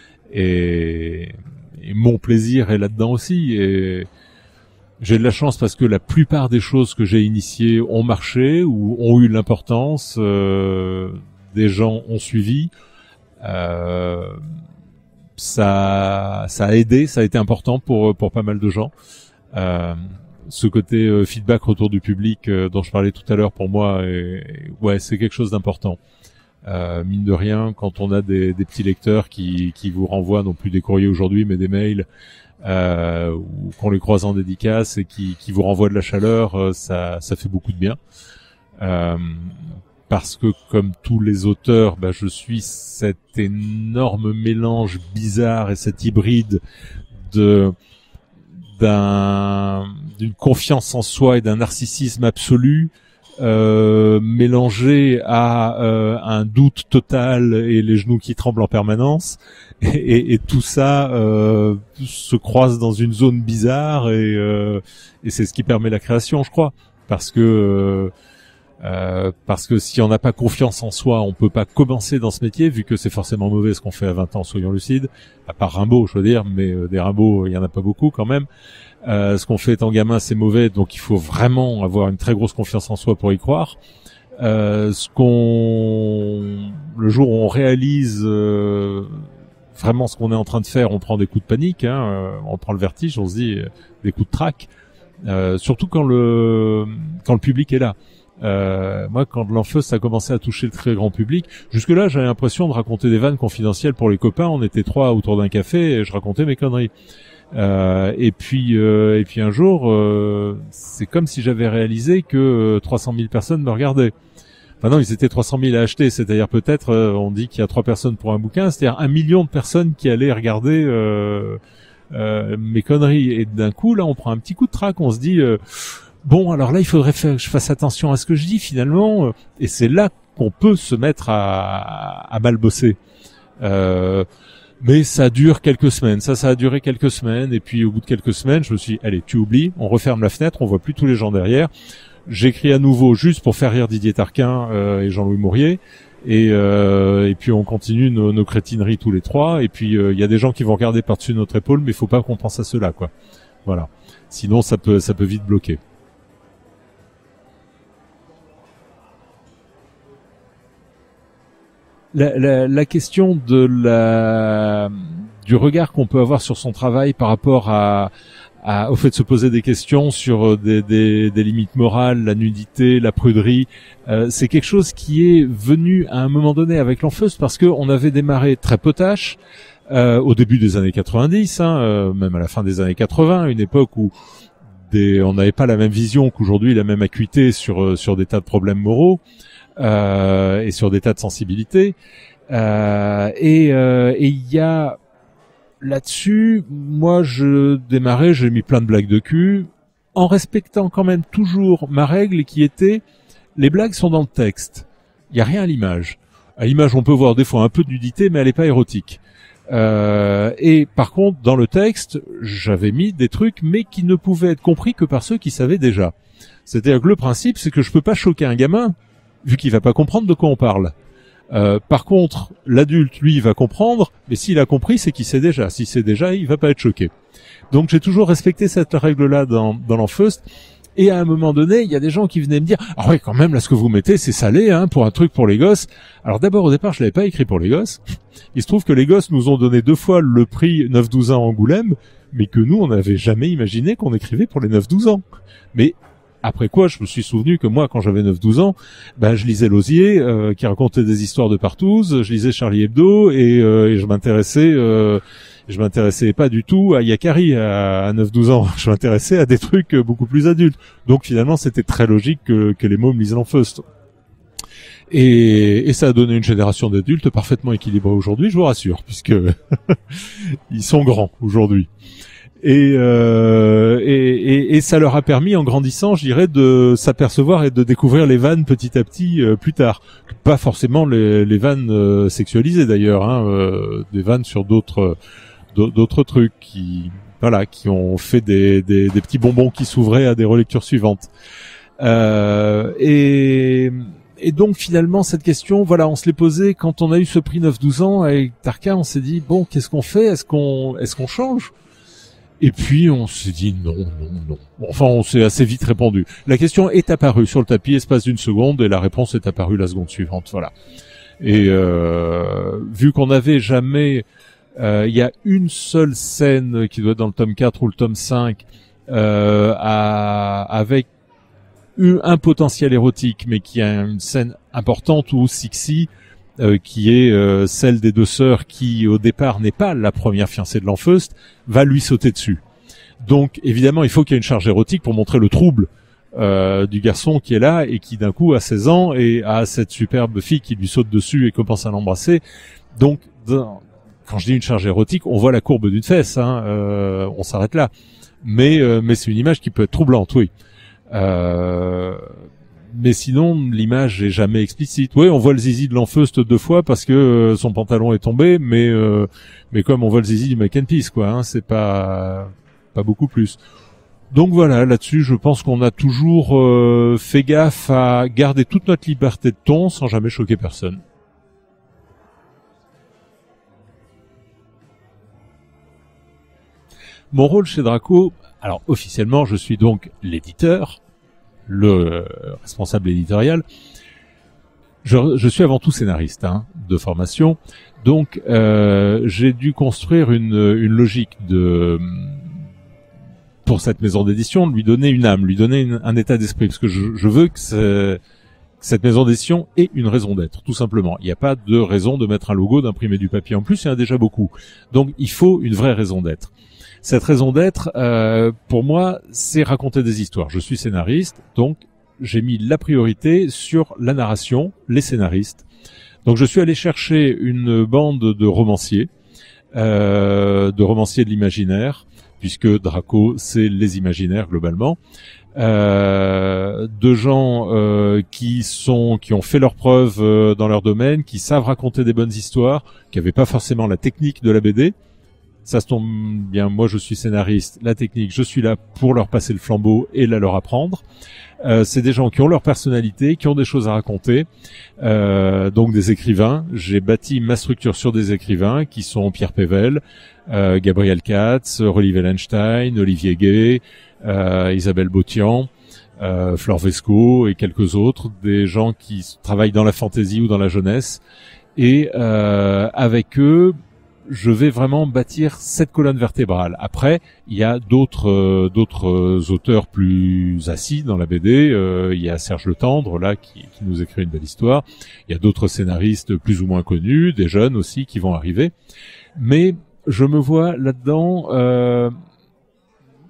Et, et mon plaisir est là-dedans aussi. Et j'ai de la chance parce que la plupart des choses que j'ai initiées ont marché ou ont eu l'importance. Euh, des gens ont suivi. Euh, ça, ça a aidé, ça a été important pour pour pas mal de gens. Euh, ce côté euh, feedback, retour du public euh, dont je parlais tout à l'heure, pour moi, est, ouais, c'est quelque chose d'important. Euh, mine de rien, quand on a des, des petits lecteurs qui, qui vous renvoient non plus des courriers aujourd'hui mais des mails, euh, ou qu'on les croise en dédicace et qui, qui vous renvoient de la chaleur, euh, ça, ça fait beaucoup de bien. Euh, parce que comme tous les auteurs, bah, je suis cet énorme mélange bizarre et cet hybride de d'un d'une confiance en soi et d'un narcissisme absolu. Euh, mélangé à euh, un doute total et les genoux qui tremblent en permanence, et, et, et tout ça euh, se croise dans une zone bizarre, et, euh, et c'est ce qui permet la création, je crois, parce que euh, euh, parce que si on n'a pas confiance en soi, on peut pas commencer dans ce métier, vu que c'est forcément mauvais ce qu'on fait à vingt ans, soyons lucides, à part Rimbaud, je veux dire, mais euh, des Rimbaud, il y en a pas beaucoup quand même. Euh, ce qu'on fait étant gamin, c'est mauvais, donc il faut vraiment avoir une très grosse confiance en soi pour y croire. Euh, ce qu'on, le jour où on réalise euh, vraiment ce qu'on est en train de faire, on prend des coups de panique, hein, euh, on prend le vertige, on se dit euh, des coups de trac. Euh, surtout quand le quand le public est là. Euh, moi, quand l'Enfeust a commencé à toucher le très grand public, jusque-là, j'avais l'impression de raconter des vannes confidentielles pour les copains. On était trois autour d'un café et je racontais mes conneries. Euh, et puis euh, et puis un jour, euh, c'est comme si j'avais réalisé que euh, trois cent mille personnes me regardaient. Enfin non, ils étaient trois cent mille à acheter, c'est-à-dire peut-être, euh, on dit qu'il y a trois personnes pour un bouquin, c'est-à-dire un million de personnes qui allaient regarder euh, euh, mes conneries. Et d'un coup, là, on prend un petit coup de trac, on se dit, euh, bon, alors là, il faudrait faire que je fasse attention à ce que je dis finalement. Et c'est là qu'on peut se mettre à, à mal bosser. Euh, Mais ça dure quelques semaines. Ça, ça a duré quelques semaines. Et puis, au bout de quelques semaines, je me suis dit, allez, tu oublies, on referme la fenêtre, on voit plus tous les gens derrière. J'écris à nouveau juste pour faire rire Didier Tarquin euh, et Jean-Louis Mourier. Et, euh, et puis, on continue nos, nos crétineries tous les trois. Et puis, il euh, y a des gens qui vont regarder par-dessus notre épaule, mais il faut pas qu'on pense à cela, quoi. Voilà. Sinon, ça peut, ça peut vite bloquer. La, la, la question de la du regard qu'on peut avoir sur son travail par rapport à, à au fait de se poser des questions sur des, des, des limites morales, la nudité, la pruderie, euh, c'est quelque chose qui est venu à un moment donné avec l'Enfeust, parce que on avait démarré très potache euh, au début des années quatre-vingt-dix, hein, euh, même à la fin des années quatre-vingts, une époque où des, on n'avait pas la même vision qu'aujourd'hui, la même acuité sur sur des tas de problèmes moraux euh, et sur des tas de sensibilités. Euh, et euh, et il y a là-dessus, moi, je démarrais, j'ai mis plein de blagues de cul, en respectant quand même toujours ma règle qui était les blagues sont dans le texte. Il y a rien à l'image. À l'image, on peut voir des fois un peu de nudité, mais elle n'est pas érotique. Euh, et par contre, dans le texte, j'avais mis des trucs, mais qui ne pouvaient être compris que par ceux qui savaient déjà. C'est-à-dire que le principe, c'est que je peux pas choquer un gamin, vu qu'il va pas comprendre de quoi on parle. Euh, par contre, l'adulte, lui, il va comprendre, mais s'il a compris, c'est qu'il sait déjà. S'il sait déjà, il va pas être choqué. Donc j'ai toujours respecté cette règle-là dans, dans l'Enfeust. Et à un moment donné, il y a des gens qui venaient me dire « Ah ouais, quand même, là, ce que vous mettez, c'est salé, hein, pour un truc pour les gosses. » Alors d'abord, au départ, je l'avais pas écrit pour les gosses. Il se trouve que les gosses nous ont donné deux fois le prix neuf douze ans à Angoulême, mais que nous, on n'avait jamais imaginé qu'on écrivait pour les neuf douze ans. Mais après quoi, je me suis souvenu que moi, quand j'avais neuf douze ans, ben, je lisais Lausier, euh, qui racontait des histoires de partouze, je lisais Charlie Hebdo, et, euh, et je m'intéressais... Euh, Je m'intéressais pas du tout à Yakari à neuf douze ans. Je m'intéressais à des trucs beaucoup plus adultes. Donc finalement, c'était très logique que, que les mômes lisent l'Enfeust. Et, et ça a donné une génération d'adultes parfaitement équilibrée aujourd'hui, je vous rassure, puisque ils sont grands aujourd'hui. Et, euh, et, et, et ça leur a permis, en grandissant, je dirais, de s'apercevoir et de découvrir les vannes petit à petit euh, plus tard. Pas forcément les, les vannes euh, sexualisées d'ailleurs, hein, euh, des vannes sur d'autres d'autres trucs qui, voilà, qui ont fait des, des, des petits bonbons qui s'ouvraient à des relectures suivantes. Euh, et, et donc finalement cette question, voilà, on se l'est posée quand on a eu ce prix neuf douze ans avec Tarka. On s'est dit bon, qu'est-ce qu'on fait? Est-ce qu'on est-ce qu'on change? Et puis on s'est dit non, non, non. Enfin, on s'est assez vite répondu. La question est apparue sur le tapis, espace d'une seconde, et la réponse est apparue la seconde suivante. Voilà. Et euh, vu qu'on n'avait jamais, il euh, y a une seule scène qui doit être dans le tome quatre ou le tome cinq, euh, à, avec un potentiel érotique, mais qui a une scène importante où Sixi, Euh, qui est euh, celle des deux sœurs qui au départ n'est pas la première fiancée de l'Enfeust, va lui sauter dessus. Donc évidemment il faut qu'il y ait une charge érotique pour montrer le trouble euh, du garçon qui est là et qui d'un coup a seize ans et a cette superbe fille qui lui saute dessus et commence à l'embrasser. Donc dans, quand je dis une charge érotique, on voit la courbe d'une fesse, hein, euh, on s'arrête là. Mais, euh, mais c'est une image qui peut être troublante, oui. Euh, Mais sinon, l'image est jamais explicite. Oui, on voit le zizi de l'Enfeust deux fois parce que euh, son pantalon est tombé, mais euh, mais comme on voit le zizi du Make and Peace, quoi. Hein, c'est pas pas beaucoup plus. Donc voilà, là-dessus, je pense qu'on a toujours euh, fait gaffe à garder toute notre liberté de ton sans jamais choquer personne. Mon rôle chez Draco, alors officiellement, je suis donc l'éditeur, le responsable éditorial. Je, je suis avant tout scénariste, hein, de formation, donc euh, j'ai dû construire une, une logique de pour cette maison d'édition, lui donner une âme, lui donner une, un état d'esprit, parce que je, je veux que, que cette maison d'édition ait une raison d'être, tout simplement. Il n'y a pas de raison de mettre un logo, d'imprimer du papier en plus, il y en a déjà beaucoup. Donc il faut une vraie raison d'être. Cette raison d'être, euh, pour moi, c'est raconter des histoires. Je suis scénariste, donc j'ai mis la priorité sur la narration, les scénaristes. Donc je suis allé chercher une bande de romanciers, euh, de romanciers de l'imaginaire, puisque Draco, c'est les imaginaires globalement, euh, de gens euh, qui sont, qui ont fait leurs preuves euh, dans leur domaine, qui savent raconter des bonnes histoires, qui n'avaient pas forcément la technique de la B D. Ça se tombe bien, moi je suis scénariste, la technique, je suis là pour leur passer le flambeau et la leur apprendre. Euh, c'est des gens qui ont leur personnalité, qui ont des choses à raconter, euh, donc des écrivains. J'ai bâti ma structure sur des écrivains qui sont Pierre Pével, euh, Gabriel Katz, Rolly Wellenstein, Olivier Gay, euh, Isabelle Bautian, euh, Flore Vesco et quelques autres, des gens qui travaillent dans la fantaisie ou dans la jeunesse. Et euh, avec eux, je vais vraiment bâtir cette colonne vertébrale. Après, il y a d'autres euh, d'autres euh, auteurs plus assis dans la B D. Euh, il y a Serge Le Tendre, là, qui, qui nous écrit une belle histoire. Il y a d'autres scénaristes plus ou moins connus, des jeunes aussi qui vont arriver. Mais je me vois là-dedans, euh,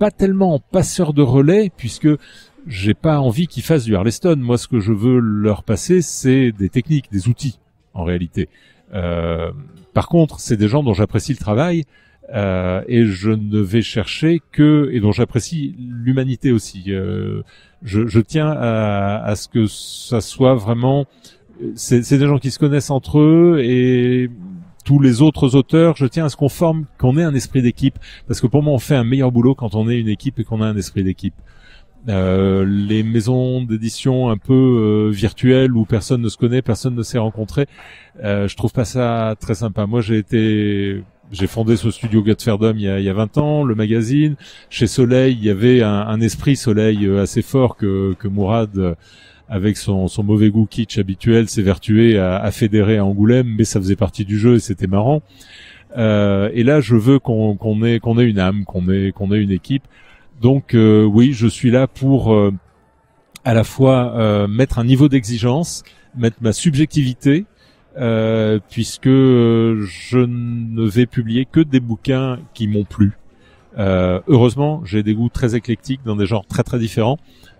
pas tellement en passeur de relais, puisque j'ai pas envie qu'ils fassent du Harleston. Moi, ce que je veux leur passer, c'est des techniques, des outils, en réalité. Euh, par contre, c'est des gens dont j'apprécie le travail, euh, et je ne vais chercher que, et dont j'apprécie l'humanité aussi. Euh, je, je tiens à, à ce que ça soit vraiment, c'est, c'est des gens qui se connaissent entre eux, et tous les autres auteurs, je tiens à ce qu'on forme, qu'on ait un esprit d'équipe, parce que pour moi, on fait un meilleur boulot quand on est une équipe et qu'on a un esprit d'équipe. Euh, les maisons d'édition un peu euh, virtuelles où personne ne se connaît, personne ne s'est rencontré, euh, je trouve pas ça très sympa. Moi, j'ai été, j'ai fondé ce studio Godferdom il y a, il y a vingt ans, le magazine. Chez Soleil, il y avait un, un esprit Soleil assez fort que, que Mourad, avec son, son mauvais goût kitsch habituel, s'évertuait à, à fédérer à Angoulême, mais ça faisait partie du jeu et c'était marrant. Euh, et là, je veux qu'on, qu'on ait, qu'on ait une âme, qu'on ait, qu'on ait une équipe. Donc euh, oui, je suis là pour euh, à la fois euh, mettre un niveau d'exigence, mettre ma subjectivité, euh, puisque je ne vais publier que des bouquins qui m'ont plu. Euh, heureusement, j'ai des goûts très éclectiques dans des genres très très différents.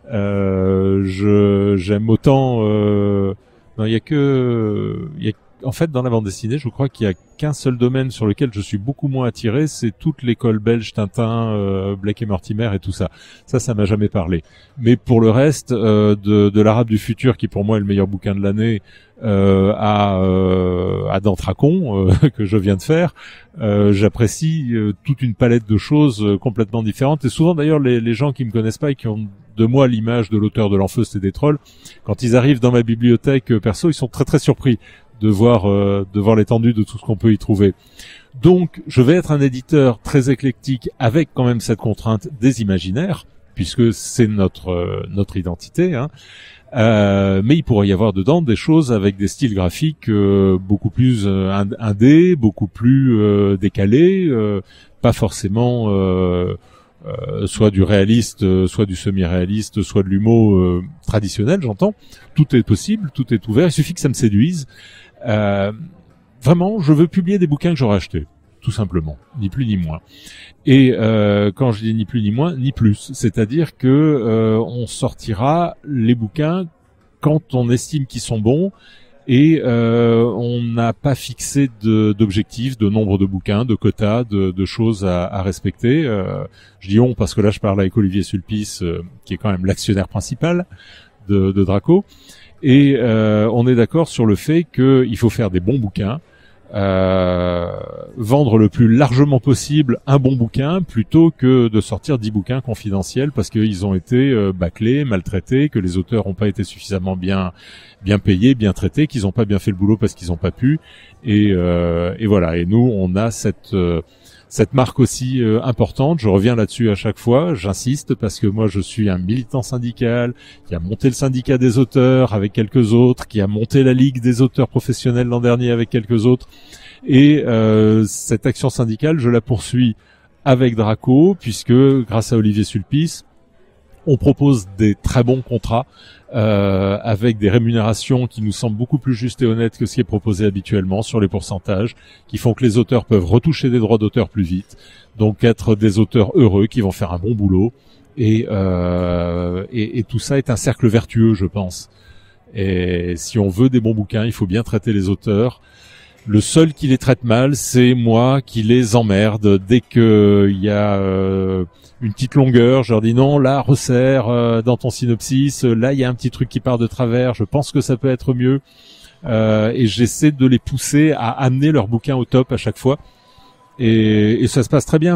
Euh, je j'aime autant. Euh, non, il y a que il y a en fait, dans la bande dessinée, je crois qu'il y a qu'un seul domaine sur lequel je suis beaucoup moins attiré, c'est toute l'école belge, Tintin, euh, Blake et Mortimer et tout ça. Ça, ça m'a jamais parlé. Mais pour le reste, euh, de, de l'Arabe du futur, qui pour moi est le meilleur bouquin de l'année, euh, à, euh, à Dantracon, euh, que je viens de faire, euh, j'apprécie euh, toute une palette de choses euh, complètement différentes. Et souvent, d'ailleurs, les, les gens qui me connaissent pas et qui ont de moi l'image de l'auteur de L'Enfeust et des Trolls, quand ils arrivent dans ma bibliothèque euh, perso, ils sont très très surpris de voir euh, de voir l'étendue de tout ce qu'on peut y trouver. Donc, je vais être un éditeur très éclectique avec quand même cette contrainte des imaginaires, puisque c'est notre euh, notre identité. Hein. Euh, mais il pourrait y avoir dedans des choses avec des styles graphiques euh, beaucoup plus euh, indés, beaucoup plus euh, décalés, euh, pas forcément euh, euh, soit du réaliste, euh, soit du semi-réaliste, soit de l'humour euh, traditionnel, j'entends. Tout est possible, tout est ouvert, il suffit que ça me séduise. Euh, vraiment, je veux publier des bouquins que j'aurais achetés, tout simplement, ni plus ni moins. Et euh, quand je dis ni plus ni moins, ni plus, c'est-à-dire que euh, on sortira les bouquins quand on estime qu'ils sont bons, et euh, on n'a pas fixé de, d'objectifs, de nombre de bouquins, de quotas, de, de choses à, à respecter. Euh, je dis on parce que là je parle avec Olivier Sulpice, euh, qui est quand même l'actionnaire principal de, de Draco. Et euh, on est d'accord sur le fait qu'il faut faire des bons bouquins, euh, vendre le plus largement possible un bon bouquin plutôt que de sortir dix bouquins confidentiels parce qu'ils ont été euh, bâclés, maltraités, que les auteurs n'ont pas été suffisamment bien bien payés, bien traités, qu'ils n'ont pas bien fait le boulot parce qu'ils n'ont pas pu. Et, euh, et voilà. Et nous, on a cette euh, cette marque aussi euh, importante. Je reviens là-dessus à chaque fois, j'insiste parce que moi je suis un militant syndical qui a monté le syndicat des auteurs avec quelques autres, qui a monté la ligue des auteurs professionnels l'an dernier avec quelques autres, et euh, cette action syndicale je la poursuis avec Draco, puisque grâce à Olivier Sulpice on propose des très bons contrats euh, avec des rémunérations qui nous semblent beaucoup plus justes et honnêtes que ce qui est proposé habituellement sur les pourcentages, qui font que les auteurs peuvent retoucher des droits d'auteur plus vite, donc être des auteurs heureux qui vont faire un bon boulot, et, euh, et, et tout ça est un cercle vertueux, je pense. Et si on veut des bons bouquins, il faut bien traiter les auteurs. Le seul qui les traite mal, c'est moi qui les emmerde. Dès que il y a euh, une petite longueur, je leur dis non, là, resserre euh, dans ton synopsis, là, il y a un petit truc qui part de travers, je pense que ça peut être mieux. Euh, et j'essaie de les pousser à amener leur bouquin au top à chaque fois. Et, et ça se passe très bien.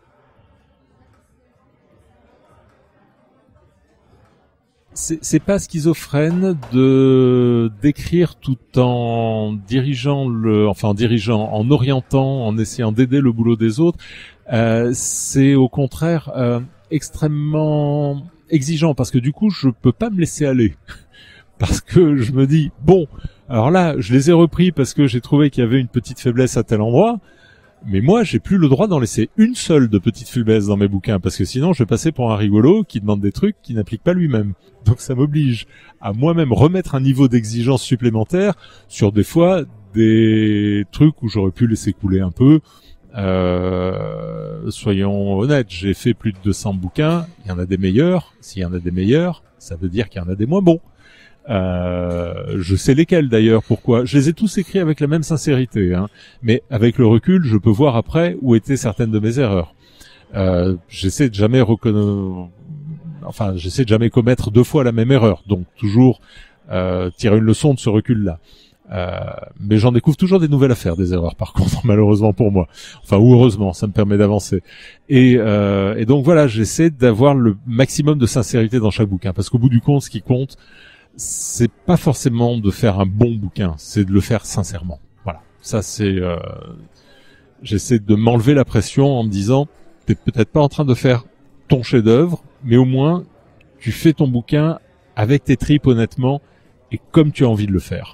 C'est, c'est pas schizophrène de d'écrire tout en dirigeant le, enfin en dirigeant, en orientant, en essayant d'aider le boulot des autres. Euh, c'est au contraire euh, extrêmement exigeant parce que du coup je peux pas me laisser aller parce que je me dis bon, alors là je les ai repris parce que j'ai trouvé qu'il y avait une petite faiblesse à tel endroit. Mais moi, j'ai plus le droit d'en laisser une seule de petite faiblesse dans mes bouquins, parce que sinon, je vais passer pour un rigolo qui demande des trucs qu'il n'applique pas lui-même. Donc ça m'oblige à moi-même remettre un niveau d'exigence supplémentaire sur des fois des trucs où j'aurais pu laisser couler un peu. Euh, soyons honnêtes, j'ai fait plus de deux cents bouquins, il y en a des meilleurs. S'il y en a des meilleurs, ça veut dire qu'il y en a des moins bons. Euh, je sais lesquels d'ailleurs, pourquoi. Je les ai tous écrits avec la même sincérité, hein. Mais avec le recul, je peux voir après où étaient certaines de mes erreurs. Euh, j'essaie de jamais reconnaître, enfin, j'essaie de jamais commettre deux fois la même erreur, donc toujours euh, tirer une leçon de ce recul-là. Euh, mais j'en découvre toujours des nouvelles à faire, des erreurs par contre, malheureusement pour moi. Enfin, ou heureusement, ça me permet d'avancer. Et, euh, et donc voilà, j'essaie d'avoir le maximum de sincérité dans chaque bouquin, parce qu'au bout du compte, ce qui compte, c'est pas forcément de faire un bon bouquin, c'est de le faire sincèrement. Voilà, ça c'est... Euh, j'essaie de m'enlever la pression en me disant, t'es peut-être pas en train de faire ton chef-d'œuvre, mais au moins, tu fais ton bouquin avec tes tripes honnêtement, et comme tu as envie de le faire.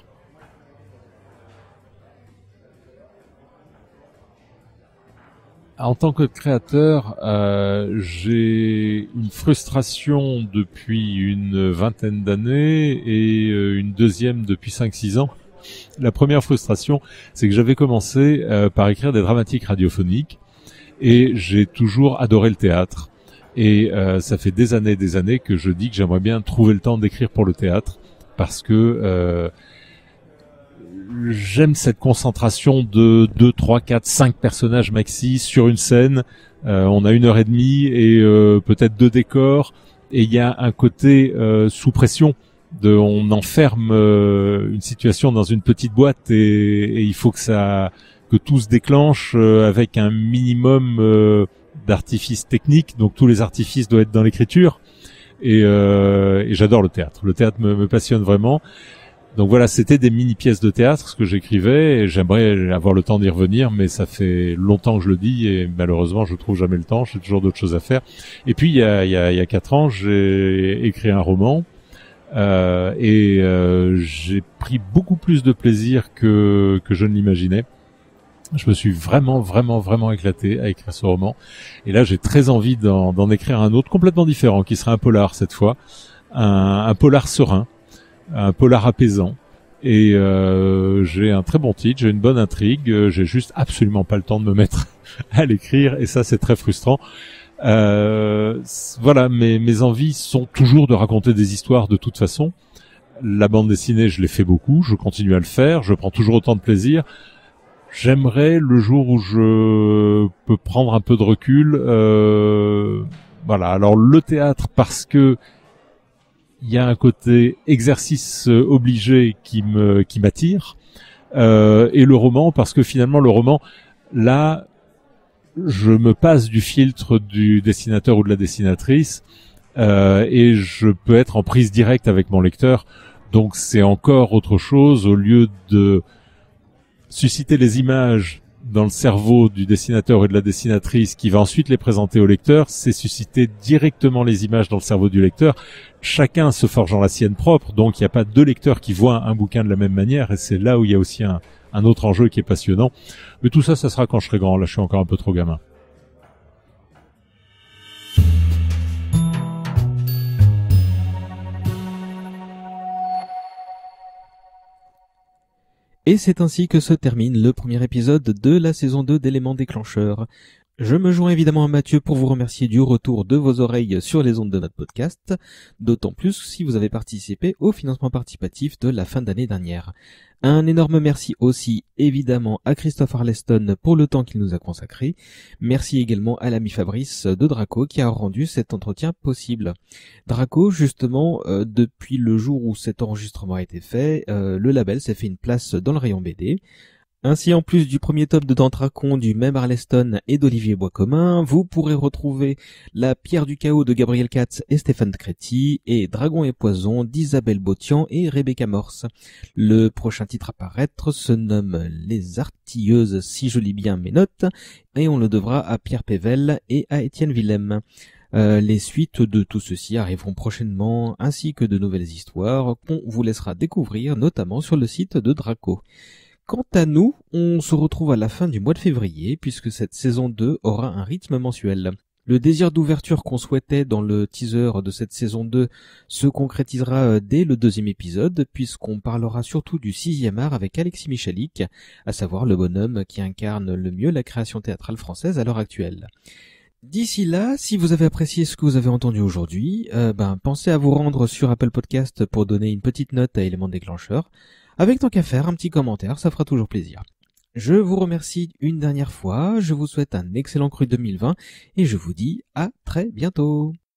En tant que créateur, euh, j'ai une frustration depuis une vingtaine d'années et euh, une deuxième depuis cinq six ans. La première frustration, c'est que j'avais commencé euh, par écrire des dramatiques radiophoniques et j'ai toujours adoré le théâtre. Et euh, ça fait des années et des années que je dis que j'aimerais bien trouver le temps d'écrire pour le théâtre parce que... Euh, j'aime cette concentration de deux, trois, quatre, cinq personnages maxi sur une scène. Euh, on a une heure et demie et euh, peut-être deux décors. Et il y a un côté euh, sous pression. De, on enferme euh, une situation dans une petite boîte et, et il faut que ça, que tout se déclenche euh, avec un minimum euh, d'artifices techniques. Donc tous les artifices doivent être dans l'écriture. Et, euh, et j'adore le théâtre. Le théâtre me, me passionne vraiment. Donc voilà, c'était des mini-pièces de théâtre, ce que j'écrivais, et j'aimerais avoir le temps d'y revenir, mais ça fait longtemps que je le dis, et malheureusement, je trouve jamais le temps, j'ai toujours d'autres choses à faire. Et puis, il y a, il y a, il y a quatre ans, j'ai écrit un roman, euh, et euh, j'ai pris beaucoup plus de plaisir que, que je ne l'imaginais. Je me suis vraiment, vraiment, vraiment éclaté à écrire ce roman. Et là, j'ai très envie d'en, d'en écrire un autre complètement différent, qui sera un polar cette fois, un, un polar serein, un polar apaisant, et euh, j'ai un très bon titre, j'ai une bonne intrigue, j'ai juste absolument pas le temps de me mettre à l'écrire, et ça c'est très frustrant. Euh, voilà, mes, mes envies sont toujours de raconter des histoires de toute façon. La bande dessinée, je l'ai fait beaucoup, je continue à le faire, je prends toujours autant de plaisir. J'aimerais le jour où je peux prendre un peu de recul, euh, voilà, alors le théâtre parce que il y a un côté exercice obligé qui me qui m'attire, euh, et le roman parce que finalement le roman, là, je me passe du filtre du dessinateur ou de la dessinatrice, euh, et je peux être en prise directe avec mon lecteur. Donc c'est encore autre chose, au lieu de susciter les images dans le cerveau du dessinateur et de la dessinatrice qui va ensuite les présenter au lecteur, c'est susciter directement les images dans le cerveau du lecteur, chacun se forgeant la sienne propre, donc il n'y a pas deux lecteurs qui voient un bouquin de la même manière, et c'est là où il y a aussi un, un autre enjeu qui est passionnant. Mais tout ça, ça sera quand je serai grand, là je suis encore un peu trop gamin. Et c'est ainsi que se termine le premier épisode de la saison deux d'Éléments déclencheurs. Je me joins évidemment à Mathieu pour vous remercier du retour de vos oreilles sur les ondes de notre podcast, d'autant plus si vous avez participé au financement participatif de la fin d'année dernière. Un énorme merci aussi évidemment à Christophe Arleston pour le temps qu'il nous a consacré. Merci également à l'ami Fabrice de Draco qui a rendu cet entretien possible. Draco, justement, euh, depuis le jour où cet enregistrement a été fait, euh, le label s'est fait une place dans le rayon B D. Ainsi, en plus du premier tome de Dantracon du même Arleston et d'Olivier Boiscommun, vous pourrez retrouver La Pierre du Chaos de Gabriel Katz et Stéphane Créti et Dragon et Poison d'Isabelle Botian et Rebecca Morse. Le prochain titre à paraître se nomme Les Artilleuses, si je lis bien mes notes, et on le devra à Pierre Pével et à Étienne Willem. Euh, les suites de tout ceci arriveront prochainement, ainsi que de nouvelles histoires qu'on vous laissera découvrir, notamment sur le site de Draco. Quant à nous, on se retrouve à la fin du mois de février, puisque cette saison deux aura un rythme mensuel. Le désir d'ouverture qu'on souhaitait dans le teaser de cette saison deux se concrétisera dès le deuxième épisode, puisqu'on parlera surtout du sixième art avec Alexis Michalik, à savoir le bonhomme qui incarne le mieux la création théâtrale française à l'heure actuelle. D'ici là, si vous avez apprécié ce que vous avez entendu aujourd'hui, euh, ben pensez à vous rendre sur Apple Podcast pour donner une petite note à Éléments déclencheurs. Avec tant qu'à faire, un petit commentaire, ça fera toujours plaisir. Je vous remercie une dernière fois, je vous souhaite un excellent cru deux mille vingt et je vous dis à très bientôt.